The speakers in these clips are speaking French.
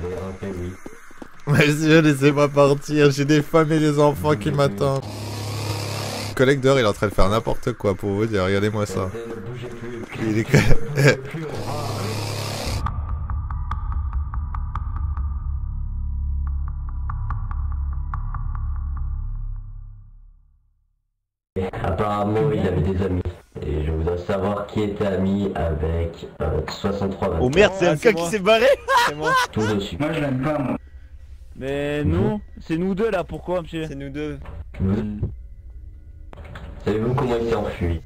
oui. Monsieur, laissez-moi partir, j'ai des femmes et des enfants qui m'attendent. Le collègue dehors, il est en train de faire n'importe quoi pour vous dire, regardez-moi ça. Il est... Apparemment, il avait des amis. Et je voudrais savoir qui était ami avec 63. Oh merde, c'est MK qui s'est barré. C'est moi. Tout dessus. Moi je l'aime pas moi. Mais nous, c'est nous deux là, pourquoi monsieur? C'est nous deux. Savez-vous comment il s'est enfui?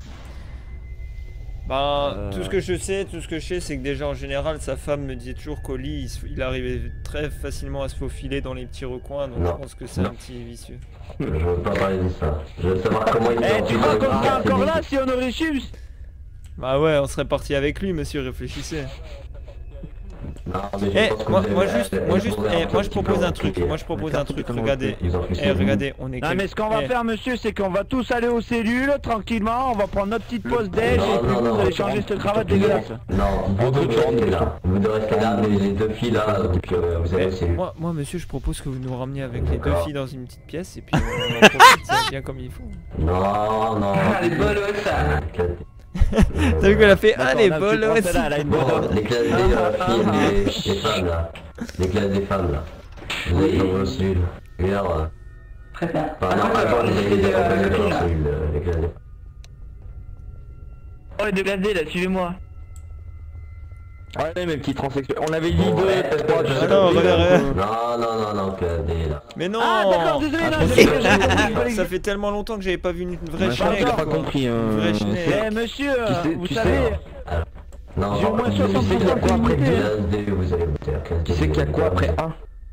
Bah, tout ce que je sais, c'est que déjà en général, sa femme me disait toujours qu'au lit, il arrivait très facilement à se faufiler dans les petits recoins, donc Non. je pense que c'est un petit vicieux. Je veux pas parler de ça. Je veux savoir comment il s'est Eh, enfui. tu crois qu'on serait encore là si on aurait su? Bah ouais, on serait parti avec lui, monsieur, réfléchissez. Non, mais je Eh, pense que moi vous avez- je propose un truc, regardez, regardez, on est Non mais ce qu'on va faire monsieur, c'est qu'on va tous aller aux cellules, tranquillement, on va prendre notre petite pause déj et puis vous allez changer cette cravate dégueulasse. Non, vous devez rester là. Vous devez rester là, mais les deux filles là, donc vous allez essayer. Moi monsieur, je propose que vous nous ramenez avec les deux filles dans une petite pièce et puis on en profite, c'est bien comme il faut. Non, non. Ah les bolos ça. T'as vu qu'elle a fait ah les bolos là, elle a une bonne Bon, les classes des filles, les femmes là. Les classes des femmes là. Vous êtes dans vos cellules. Regarde. Très bien. Enfin, non, Après, attends, on vous essaie avez des de reconnaître dans filles, vos là. cellules, les classes des femmes. Oh les dégradés là, suivez-moi. Ouais, mes petits transsexuels. On avait dit Bon, 2, ouais, 3, je sais attends, pas. regarde. Non, classes des là. Mais non. Ah d'accord, désolé, non, Ça fait tellement longtemps que j'avais pas vu une vraie Je crois que t'as pas chenille. compris. Une vraie chenille. Eh monsieur, Tu vous sais, savez, Non, j'ai au moins vous savez 60% qu'il y a quoi après d'immunité. classe D, vous allez voter à classe D. Tu sais qu'il y a quoi après 1?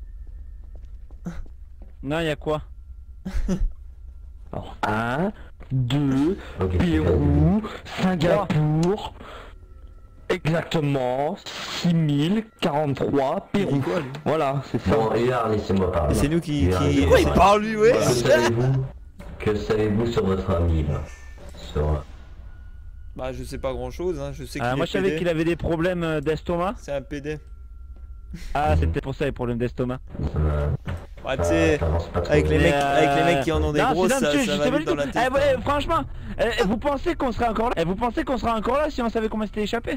non y'a quoi? Alors 1, 2, Ok, Pérou, Singapour. Exactement 6043 Pérou. Voilà, c'est ça. Bon, regarde, laissez-moi parler. C'est nous qui... Pourquoi il parle lui, ouais. Que savez-vous sur votre ami là? Sur... Bah je sais pas grand chose, hein. Je sais qu'il Moi est je savais PD. qu'il avait des problèmes d'estomac. C'est un PD. Ah c'est peut-être pour ça les problèmes d'estomac. Bah tu sais, avec les mecs qui en ont des non, grosses, sinon, monsieur, ça je va sais pas vite du dans tout. la tête. Ouais, franchement, vous pensez qu'on serait encore là? Vous pensez qu'on serait encore là si on savait comment s'était échappé?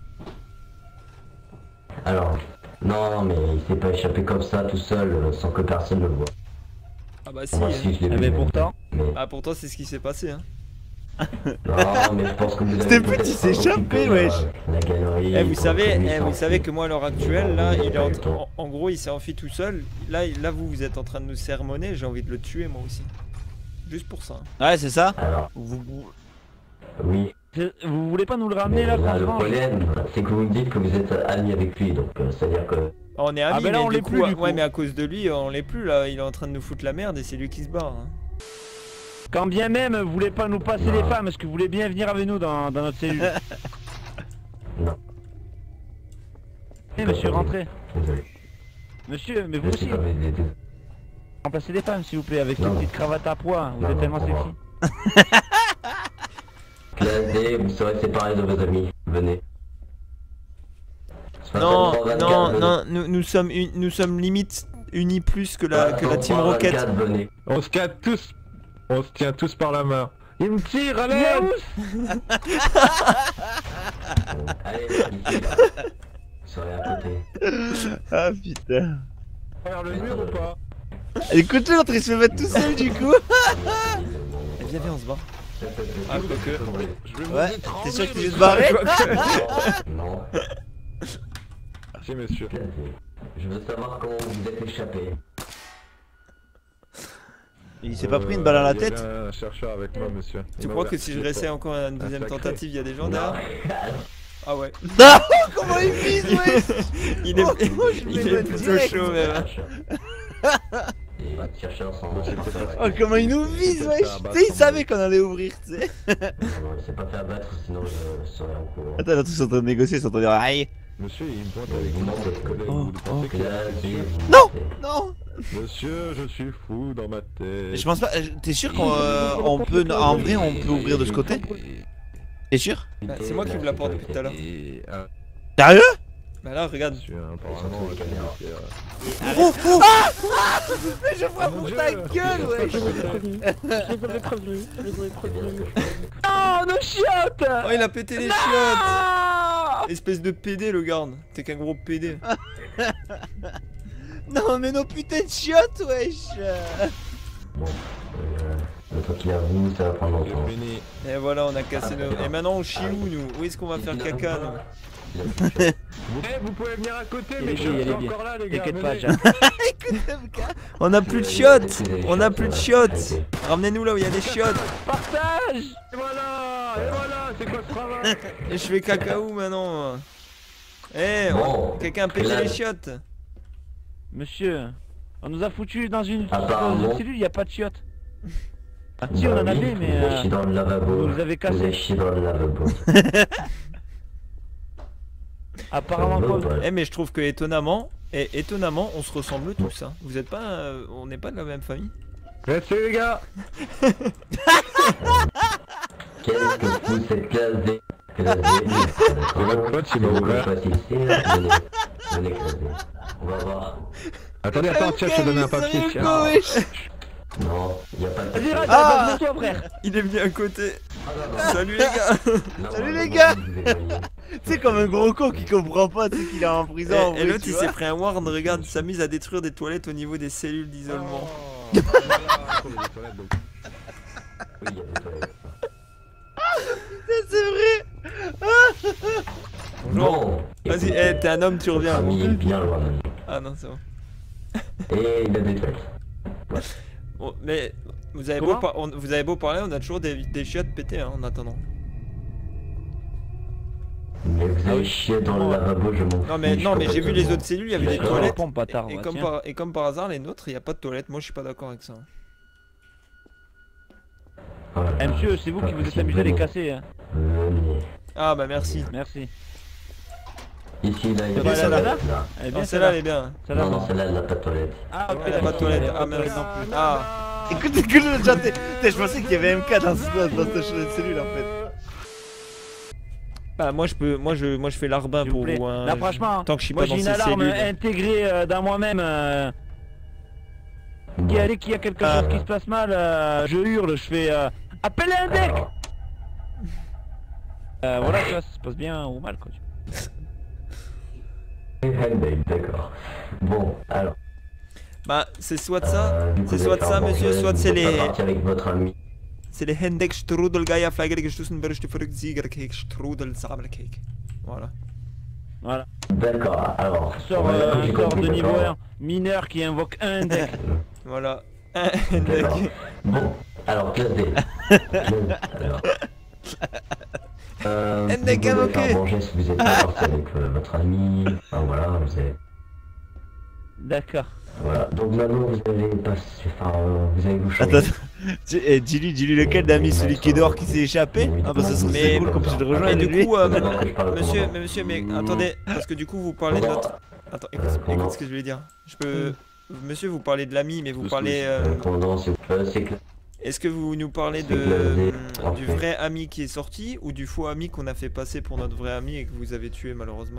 Alors, non, mais il s'est pas échappé comme ça tout seul, sans que personne ne le voit. Ah bah si. Moi hein. aussi, je l'ai Eh vu. ben pourtant. Mais... Bah pourtant c'est ce qui s'est passé, hein. Non, mais je pense que vous avez C'était peut-être petit, pas s'est occupé échappé, wesh. La galerie. Eh vous pour savez, que lui vous savez s'enfuit. que moi à l'heure actuelle là, il est pas eu le temps. en gros il s'est enfui tout seul. Là vous êtes en train de nous sermonner, j'ai envie de le tuer moi aussi. Juste pour ça. Ouais, c'est ça. Alors, oui. Vous voulez pas nous le ramener Mais là, là, le franchement? problème, c'est que vous me dites que vous êtes ami avec lui, donc c'est-à-dire que... On est amis, ben là, mais on du l'est coup, plus, du coup. ouais mais à cause de lui on l'est plus là, il est en train de nous foutre la merde et c'est lui qui se barre. Hein. Quand bien même vous voulez pas nous passer les femmes, est-ce que vous voulez bien venir avec nous dans notre cellule? Non. Eh monsieur, rentrez. Désolé. Monsieur, mais Je vous sais aussi, pas, mais... remplacez les femmes s'il vous plaît, avec Non. une petite cravate à pois, vous Non, êtes tellement non, sexy. Classe D, vous serez séparés de vos amis. Venez. Non, 63, non, 24, non, nous sommes limite unis plus que la 63, Team Rocket. 24, venez. On se cadre tous. On se tient tous par la main. Il me tire, allez. Allez, ici, là. Vous serez à côté. Ah putain. Faire le mur ou pas? Écoute l'autre, il se fait mettre tout seul du coup. Viens, on se barre. Ah, quoique. Ouais, t'es sûr qu'il veut se barrer? Non. Si, monsieur. Classe D. Je veux savoir comment vous êtes échappé. Il s'est pas pris une balle à la tête? Il y avait un chercheur avec moi, monsieur. Tu crois que si je restais encore à une deuxième sacré. tentative, il y a des gens Non. derrière? Ah ouais. Non. Comment il vise, ouais. Il est, Oh, je il vais est mettre plutôt direct. chaud même. Et votre chercheur sans... Oh, comment il nous vise, wesh. Tu sais, il savait qu'on allait ouvrir, tu sais. Non, il s'est pas fait abattre, sinon je serais en courant. Attends, là, tous sont en train de négocier, ils sont en train de dire aïe. Monsieur, il me pointe Oui, avec vous une mentez. collègue. Oh, Vous pensez que... Classe D, vous Non. mentez. Non. Monsieur, je suis fou dans ma tête. Je pense pas. T'es sûr qu'on peut. En vrai, on peut ouvrir de ce côté? T'es sûr? C'est moi qui ouvre la porte depuis tout à l'heure. Et, Sérieux? Bah là, regarde. Monsieur, apparemment, Ils sont tous les caméras. Oh, oh mais je frappe Mon pour Dieu. ta gueule, wesh. Je les avais prévenus. Je les avais C'est bien prévenus. ce que je fais. Oh, nos chiottes. Oh, il a pété les chiottes. Ah. Espèce de PD, le garde. T'es qu'un gros PD. Non, mais nos putains de chiottes, wesh. Bon, le temps qu'il avoue, ça va prendre longtemps. Fini. Et voilà, on a cassé nos... Et maintenant, on chie où, nous? Où est-ce qu'on va faire caca, nous? Vous pouvez venir à côté, Elle mais est je bien, elle suis est bien. encore là, les gars. T'inquiète pas, venez. Jack. On a plus de chiottes. On a plus de chiottes. Ramenez-nous là où il y a des chiottes. Partage. Et voilà, c'est quoi ce travail? Et je fais caca où maintenant? Eh, Bon, quelqu'un a pété là- les chiottes. Monsieur, on nous a foutu dans une Apparemment. cellule, il n'y a pas de chiottes. Ah si, on en avait, Vous mais avez chié dans le lavabo. vous les avez cassés. Vous avez chié dans le lavabo. apparemment quoi. Eh, mais je trouve que étonnamment, on se ressemble tous. Hein. Vous êtes pas, on n'est pas de la même famille. Merci les gars. Qu'est-ce que fout cette classe D? Classe D, votre pote, il m'a ouvert. Venez, classe D. On va voir. Attendez, attends, tiens, je te donne un papier, Sérieux, tiens. quoi, wesh. Non, y a pas de Vas-y, rate, Ah. passe-le toi, frère. Il est venu à côté. Ah, non, non. Salut les gars. Non, Salut, non, les non, gars. vous éloignez. C'est comme un gros con qui comprend pas, tu sais qu'il est en prison. en Et vrai, l'autre, tu il vois. s'est pris un warn. Regarde, il s'amuse à détruire des toilettes au niveau des cellules d'isolement. Oh, voilà, on est des toilettes, donc. Oui, y a des toilettes. C'est vrai. Bonjour. Bon, Vas-y, eh, t'es un homme, tu reviens. Ami est bien loin de nous. Ah non, c'est bon. Et il a des toilettes. Bon, mais vous avez, Comment vous avez beau parler, on a toujours des chiottes pétées hein, en attendant. Mais vous Ah avez oui. chié dans le lavabo, je m'en fous. Non mais j'ai vu les autres cellules, il y avait des D'accord. toilettes. Pompe, bâtard, Et va, comme, tiens. et comme par hasard, les nôtres, il n'y a pas de toilettes. Moi, je suis pas d'accord avec ça. Voilà. Eh monsieur, c'est vous Pas qui vous êtes possible, amusé à les venez. casser, hein. Venez. Ah bah merci. Merci. Ici, là, il y a Bah, des là, là, toilettes, là. Elle est Non, bien celle-là, elle est bien. Celle-là, Non, non. non, celle-là, elle n'a pas de toilette. Ah, ok, Elle a pas de toilette. Ah merde. Ah. Écoute, le chat, je pensais qu'il y avait MK dans cette cellule en fait. Bah moi je fais l'arbin S'il vous pour plaît. vous. Hein, Là, franchement, tant que je suis moi pas dans j'ai une ces alarme cellules. intégrée dans moi-même. Bon. Allez, qu'il y a quelque chose qui se passe mal, je hurle, je fais appelez un deck. Alors, Voilà, tu vois, ça se passe bien ou mal quoi. Handbag, d'accord. Bon, alors. Bah c'est soit ça, du coup, c'est vous soit allez ça faire un monsieur, bordel, soit vous c'est êtes pas les... parti avec votre ami. C'est les Hendek Strudel Gaia Flagger gestoßen Berichte verrückt Siegercake Strudel Sabelcake. Voilà. Voilà. D'accord, alors. Sort, voilà, j'ai sort compris, de niveau d'accord. 1, mineur qui invoque un deck. Voilà. D'accord. Hendek. Bon, alors, classe D. Alors. Handbag vous pouvez invoqué. faire un bon geste, vous êtes pas parti avec votre ami. Enfin voilà, vous êtes. D'accord. Voilà, donc maintenant vous allez passer. Enfin, vous allez vous changer. Attends, dis-lui lequel d'amis, celui qui est dehors qui s'est échappé. Ah bah ça serait cool qu'on puisse le Mais rejoindre du lui. coup, D'abord que je parle au commandant. monsieur, mais attendez, parce que du coup vous parlez de notre... Attends, écoute ce que je voulais dire. Je peux... Monsieur, vous parlez de l'ami, mais vous parlez... Commandant, c'est clair. Est-ce que vous nous parlez C'est classé, du parfait. vrai ami qui est sorti ou du faux ami qu'on a fait passer pour notre vrai ami et que vous avez tué malheureusement?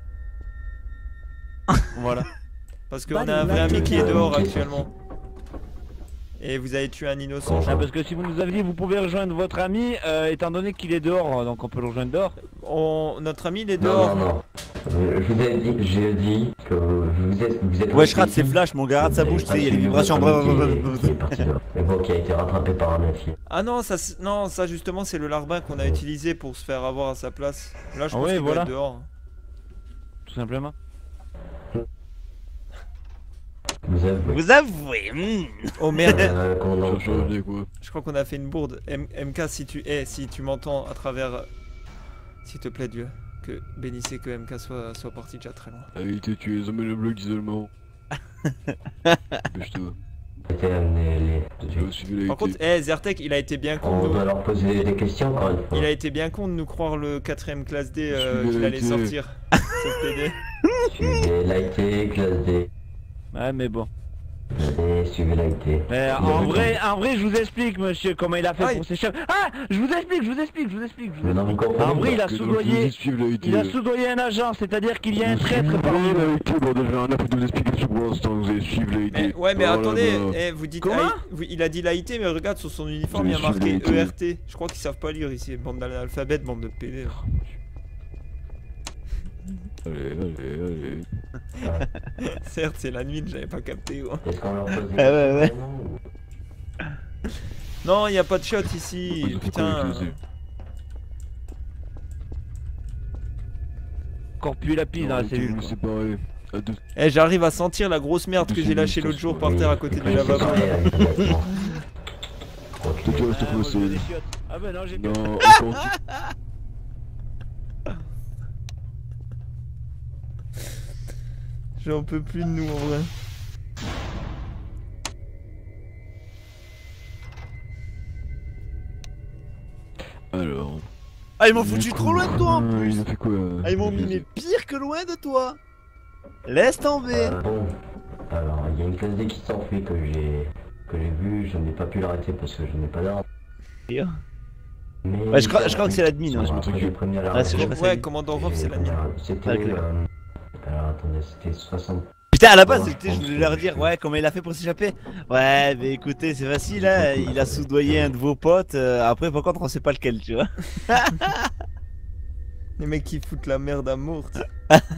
Voilà. Parce qu'on a un vrai ami qui est dehors actuellement. Et vous avez tué un innocent. Ah, parce que si vous nous avez dit vous pouvez rejoindre votre ami, étant donné qu'il est dehors, donc on peut le rejoindre dehors. Notre ami il est Non, dehors. non, non. Je vous ai dit, j'ai dit que vous êtes. Ouais, je rate ses flashs, mon gars, rate sa bouche, tu sais, il y a les vibrations. Qui est parti dehors. Mais bon, qui a été rattrapé par un méfier. Ah non, ça justement c'est le larbin qu'on a utilisé pour se faire avoir à sa place. Là je Ah pense ouais, qu'il voilà. doit être dehors. Tout simplement. Vous avez. Vous avouez. Oh merde. Commandant, Je crois qu'on a fait une bourde. MK, si tu m'entends à travers... S'il te plaît Dieu, que bénissez que MK soit parti déjà très loin. A été tué, ils ont mis le bloc d'isolement. Dépêche-toi. été amené tout de Tu vas suite. suivre la Par contre, Zertek, il a été bien con de On doit nous... leur poser des questions encore une fois. Il a été bien con de nous croire le 4ème classe D Je suis qu'il allait vérité. sortir. Ce PD. Suivez, lighté, classe D. Ouais, mais bon. Allez, suivez la IT. Mais en vrai, je vous explique, monsieur, comment il a fait pour s'échapper. Ah, je vous explique. Mais non, vous comprenez En vrai, il a Que je soudoyé, vous suive la IT. il a soudoyé un agent, c'est-à-dire qu'il y a un traître parmi la nous. IT, bordel, j'ai rien à foutre de vous expliquer sur pour l'instant, vous allez suivre la IT. Mais, ouais, mais Oh là attendez, là. eh, vous dites. Comment Il a dit l'AIT, mais regarde sur son uniforme, il y a Je marqué suis ERT. Je crois qu'ils savent pas lire ici, bande d'analphabètes, bande de PD. Allez. Certes, c'est la nuit, j'avais pas capté. Ouais. Est-ce qu'on leur pose des Ah ouais, ouais. questions ou- Non, il y a pas de shot ici, putain. Encore plus la pile dans la cellule. C'est pareil. À deux. Eh, j'arrive à sentir la grosse merde que j'ai lâchée l'autre jour par terre à côté du Oui, lavabo. c'est pareil, immédiatement. Ok. Tu restes Ah, moi, je veux des faussé. chiottes. Ah bah non, j'ai Non, encore J'en peux plus de nous en vrai. Alors. Ah, ils m'ont foutu trop loin de toi en plus. Ils ont fait quoi Ah, ils m'ont mis mais pire que loin de toi. Laisse tomber. Bon, alors il y a une classe D qui s'enfuit que j'ai vu, je n'ai pas pu l'arrêter parce que je n'ai pas d'arme. Bien. Mais Ouais, je crois que c'est l'admin, hein. Après, j'ai prévenu à la Ah, c'est radio. vrai. Ouais, commandant Rof, c'est la mienne. C'était Ah, ok. alors attendez, c'était 60. Putain, à la base, Bon, c'était, je je voulais pense leur que dire, je- ouais, comment il a fait pour s'échapper. Ouais, mais écoutez, c'est facile, hein. Il a soudoyé un de vos potes. Après, par contre, on sait pas lequel, tu vois. Les mecs qui foutent la merde à mort. tu sais.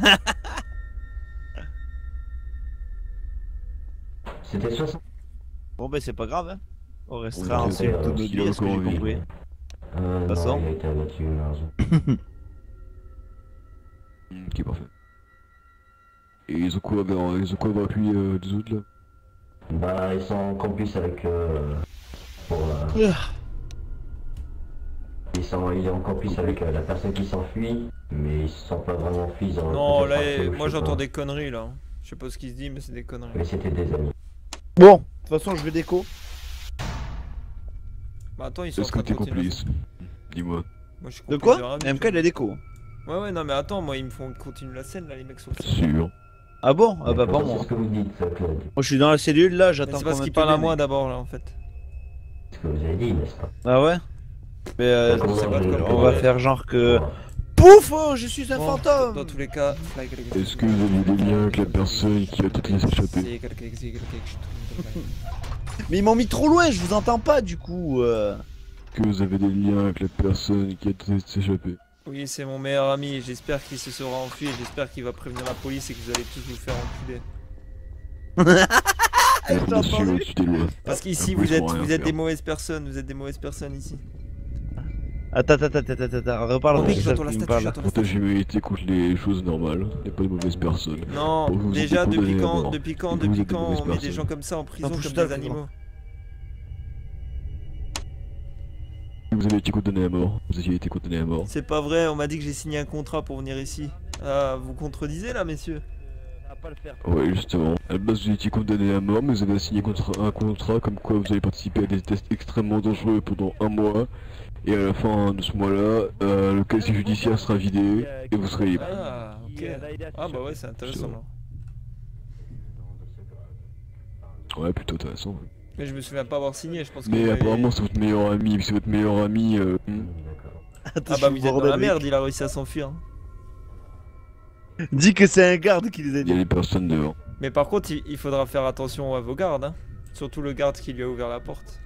C'était 60. Bon, ben, c'est pas grave, hein. On On restera va en essayer, suite de notre s'il vie, a est-ce que j'ai encore envie. compris. Non, Passons. il a été abattu, malheureusement. Ok, parfait. Et ils ont quoi avec lui, des autres là? Bah, ils sont en campus avec pour il est en campus avec la personne qui s'enfuit, mais ils se sont pas vraiment enfuis. ils ont Non, peut-être là, marché ou je moi sais j'entends pas. des conneries là. Je sais pas ce qu'il se dit, mais c'est des conneries. Mais c'était des amis. Bon, de toute façon, je vais déco. Bah attends, ils sont en Est-ce que train de t'es continuer. complice? Dis-moi. Moi je suis De complice quoi Rami, MK, il a déco. Ouais, non, mais attends, moi ils me font continuer la scène là, les mecs sur le Sûr. Ah bon? Ah bah, pas C'est moi. ce que vous dites, Claude. Moi, je suis dans la cellule, là, Mais j'attends c'est parce qu'on qu'il parle à m'appelle, moi mec. d'abord là en fait. C'est ce que vous avez dit, n'est-ce pas? Ah ouais? Mais Comment sais pas de quoi on va faire genre que... Bon. Pouf, oh, je suis un Bon, fantôme. Dans tous les cas, Est-ce que vous avez des liens avec la personne qui a peut-être laissé échapper? Mais ils m'ont mis trop loin, je vous entends pas, du coup. Que vous avez des liens avec la personne qui a peut-être laissé échapper? Oui, c'est mon meilleur ami, j'espère qu'il se sera enfui et j'espère qu'il va prévenir la police et que vous allez tous vous faire enculer. T'as Bien sûr, entendu au-dessus des lois. Parce qu'ici La police vous pourra rien êtes faire. des mauvaises personnes, vous êtes des mauvaises personnes ici. Attends, reparle Oh, de mec, ça j'entends la qui me statue, parle. j'entends la Protéger l'humanité contre les choses normales. Il n'y a pas de mauvaises personnes. Non, Pour que vous déjà ayez depuis condamné à quand, mort. depuis quand, Et que vous depuis êtes des quand mauvaises on met des personnes. gens comme ça en prison Non, comme putain, des frérot. animaux? Vous avez été condamné à mort. Vous avez été condamné à mort. C'est pas vrai, on m'a dit que j'ai signé un contrat pour venir ici. Ah, vous contredisez là, messieurs? Ça va pas le faire. Ouais, justement. À la base, vous étiez condamné à mort, mais vous avez signé un contrat comme quoi vous avez participé à des tests extrêmement dangereux pendant un mois. Et à la fin de ce mois-là, le casier judiciaire sera vidé et vous serez libre. Ah, ok. Ah bah ouais, c'est intéressant là. Ouais, plutôt intéressant. Mais je me souviens pas avoir signé, je pense que... Mais vous apparemment, m'avez- c'est votre meilleur ami. C'est votre meilleur ami. D'accord. Attends, Ah je bah suis vous êtes dans bordel, la mec. merde, il a réussi à s'enfuir. Dis que c'est un garde qui les a Il y a dit. des personnes dehors. Mais par contre, il faudra faire attention à vos gardes, hein. Surtout le garde qui lui a ouvert la porte.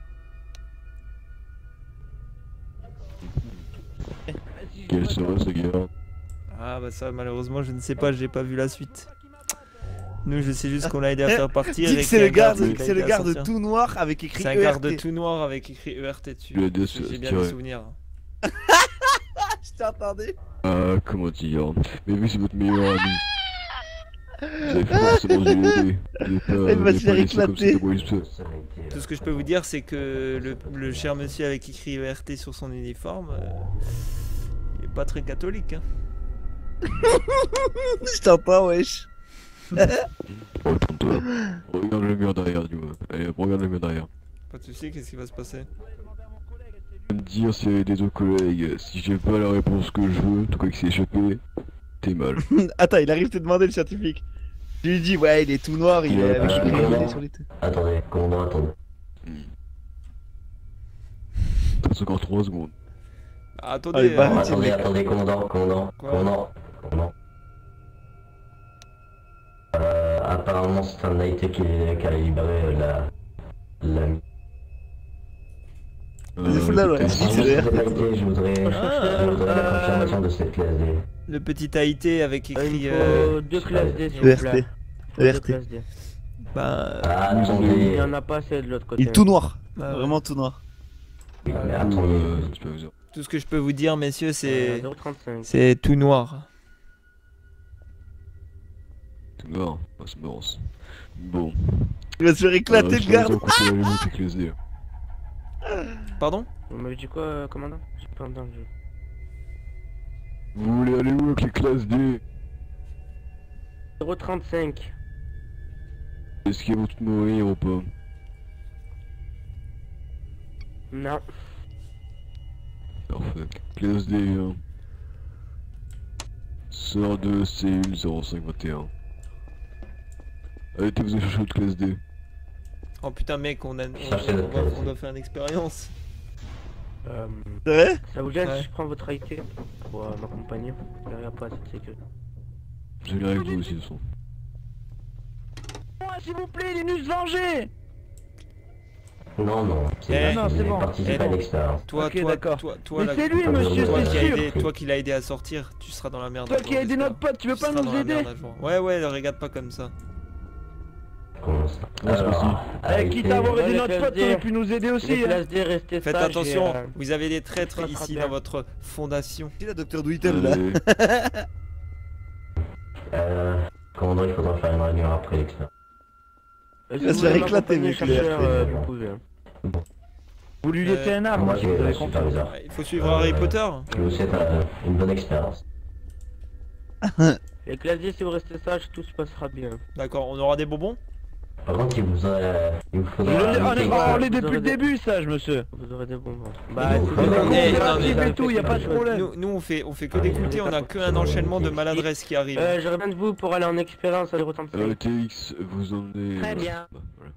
Quelle serait ce gars? Ah bah ça, malheureusement, je ne sais pas, j'ai pas vu la suite. Nous, je sais juste qu'on l'a aidé à faire partir. Dis et que qu'il c'est y a le un garde garde, qui l'a c'est le aidé à garde sortir. tout noir avec écrit C'est un garde ERT. tout noir avec écrit ERT dessus. Le DS, J'ai bien tiré. des souvenirs. Je t'ai entendu. Ah, comment dire? Mais oui, c'est votre meilleur ami. Vous avez forcément dû l'aider. Elle va se faire éclater. Ça a été, Tout ce que je peux vous dire, c'est que le cher monsieur avec écrit ERT sur son uniforme, il est pas très catholique. Hein. Je t'entends, wesh. Retourne-toi. Regarde le mur derrière, dis-moi. Allez, regarde le mur derrière. Pas de soucis, qu'est-ce qui va se passer? Me dire s'il y a des autres collègues. Si j'ai pas la réponse que je veux, tout cas qui s'est échappé, t'es mal. Attends, il arrive de te demander le scientifique. Je lui dis, ouais, il est tout noir, il est avec écrit BD sur les têtes. Attendez, commandant, attendez. Ça se encore 3 secondes. Attendez, Allez, bah, Attendez, commandant. Apparemment, c'est un IT qui a libéré la... C'est fou là, ouais. Si C'est je voudrais la confirmation de cette classe D. le petit Haïté avec écrit... Il faut 2 classes D s'il vous ERT. plaît. Faut 2 ERT. classes D. Bah... Il Attendez. y en a pas assez de l'autre côté. Il est tout noir. bah, Vraiment tout noir. Oui, mais attendez. Je peux vous dire. tout ce que je peux vous dire, messieurs, c'est... 0,35. C'est tout noir. Tout noir. Ah, c'est marrant. Bon. Il va se faire éclater le garde. Pardon? Vous m'avez dit quoi, commandant? J'ai pas entendu. Vous voulez aller où avec les classes D? 0,35. Est-ce qu'ils vont tous mourir ou pas? Non. Parfait. Classe D, hein. Sort de cellule 0521. Allez, vous allez chercher votre classe D. Oh putain mec, on Cherchez notre classe. doit faire une expérience. C'est vrai? Ça vous gêne Ouais. si je prends votre IT pour m'accompagner? Il n'y a pas assez de sécurité. Je vais avec vous aussi, de toute façon. S'il vous plaît, Linus Venger! Non, Eh, non, c'est bon. Participer à l'expérience. Toi, Ok, toi, d'accord. toi, Mais là, c'est lui, monsieur, toi c'est qui a sûr! toi qui l'a aidé à sortir, tu seras dans la merde. Toi un qui jour, as aidé j'espère. notre pote, tu veux Tu pas seras nous dans la aider? merde un jour. Ouais, ne regarde pas comme ça. Comment ça? Ah, c'est parti. Quitte à avoir aidé Ouais, notre les pote, classes t'aurais pu nous aider Les aussi! hein. classes D, restez Faites sages attention, et, vous avez des traîtres ça sera ici bien. dans votre fondation. C'est la docteur Doolittle là. Allez. Commandant, il faudra faire une réunion après l'expérience. Si va se vous faire voulez éclater, m'accompagner, mec, là. chercheur, vous pouvez. hein. Bon. Vous lui laissez un arbre, Moi, hein, je si vous vais avez le confiance. superviseur. Ouais, il faut suivre Harry Potter. Je vous souhaite une bonne expérience. Les classes D, si vous restez sages, tout se passera bien. D'accord, on aura des bonbons? Par contre, il vous faudra... On est parlé Vous depuis le aurez des- début, sage, monsieur! Vous aurez des bons ventres. Bah, c'est non, des non, bonnes mais- choses, non, mais- ça et tout, fait y a pas de quelque chose. problème. Nous on fait que d'écouter, on a qu'un enchaînement de maladresses qui arrivent. J'aurais besoin de vous pour aller en expérience à 0,35. TX, vous en êtes... Très bien. Bah, voilà.